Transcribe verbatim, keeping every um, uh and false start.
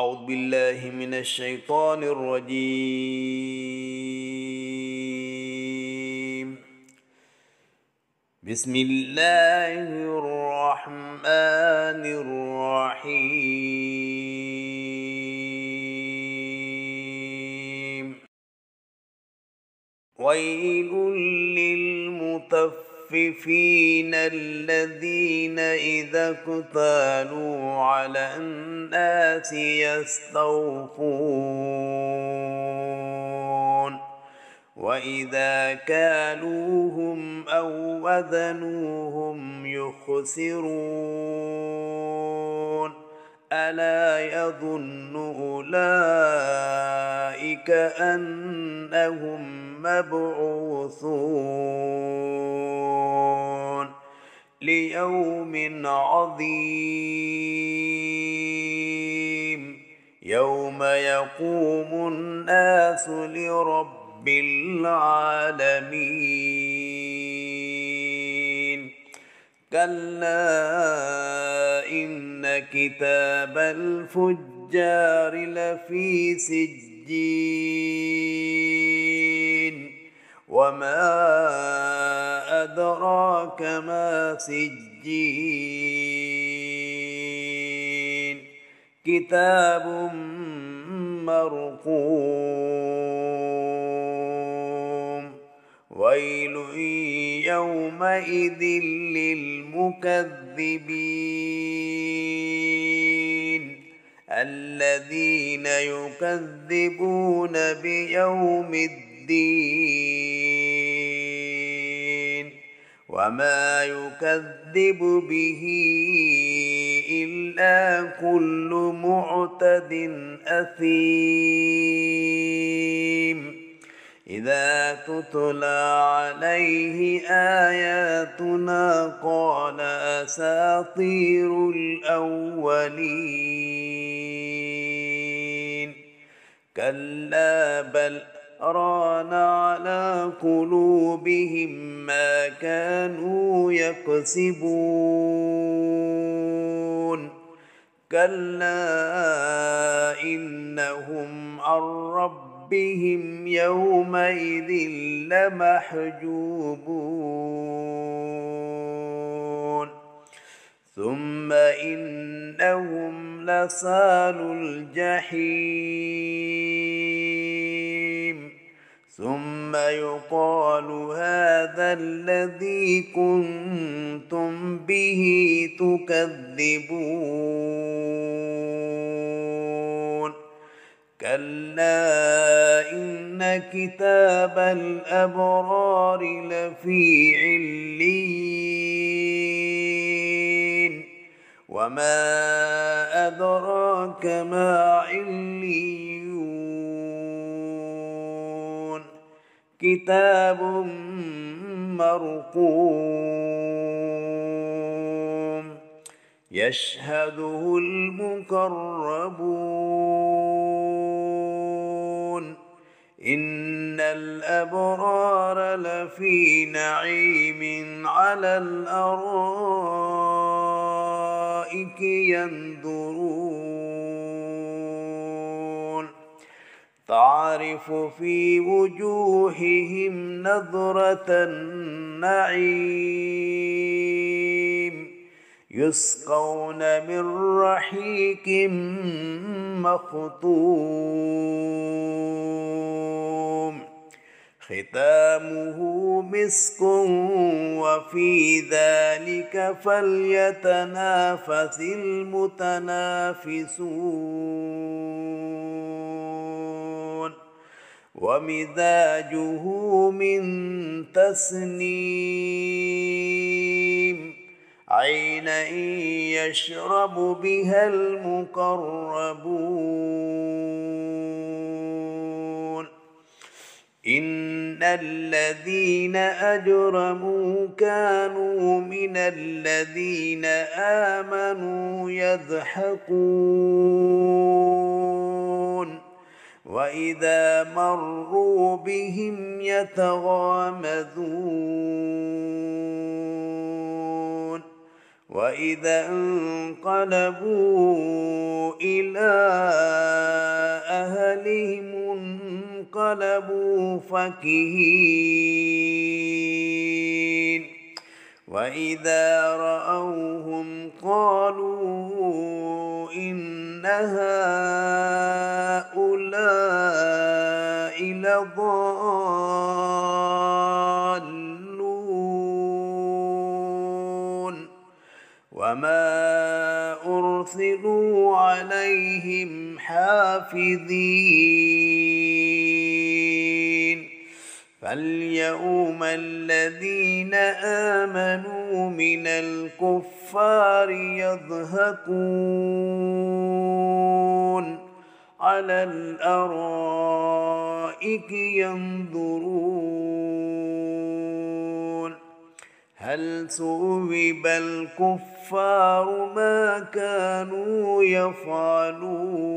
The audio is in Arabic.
أعوذ بالله من الشيطان الرجيم. بسم الله الرحمن الرحيم. ويل للمطففين الذين إذا اكتالوا على الناس يستوفون وإذا كالوهم أو وزنوهم يخسرون ألا يظن أولئك أنهم مبعوثون ليوم عظيم يوم يقوم الناس لرب العالمين. كلا إن كتاب الفجار لفي سجين وما أدراك ما سجين كتاب مرقوم. ويل يومئذ للمكذبين الذين يكذبون بيوم الدين وما يكذب به إلا كل معتد أثيم إذا تتلى عليه آياتنا قال أساطير الأولين. كلا بل ران على قلوبهم ما كانوا يكسبون. كلا إنهم عن ربهم يومئذ لمحجوبون ثم إنهم لصالو الجحيم ثم يقال هذا الذي كنتم به تكذبون. كلا إن كتاب الأبرار لفي عليين وما أدراك ما عليون كتاب مرقوم يشهده المقربون إن الأبرار لفي نعيم على الأرائك ينظرون تعرف في وجوههم نضرة النعيم يسقون من رحيق مختوم ختامه مسك وفي ذلك فليتنافس المتنافسون ومزاجه من تسنيم عينا يشرب بها المقربون إن الذين أجرموا كانوا من الذين آمنوا يضحكون وإذا مروا بهم يتغامزون وإذا انقلبوا إلى أهلهم انقلبوا فكهين وإذا رأوهم قالوا إن هؤلاء لضالون وما أرسلوا عليهم حافظين فاليوم الذين آمنوا من الكفار يضحكون على الأرائك ينظرون هل ثوب الكفار ما كانوا يفعلون